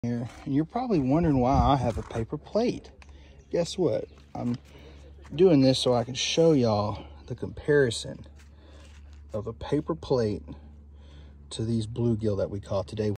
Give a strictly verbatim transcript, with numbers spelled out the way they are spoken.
Here, and you're probably wondering why I have a paper plate. Guess what? I'm doing this so I can show y'all the comparison of a paper plate to these bluegill that we caught today.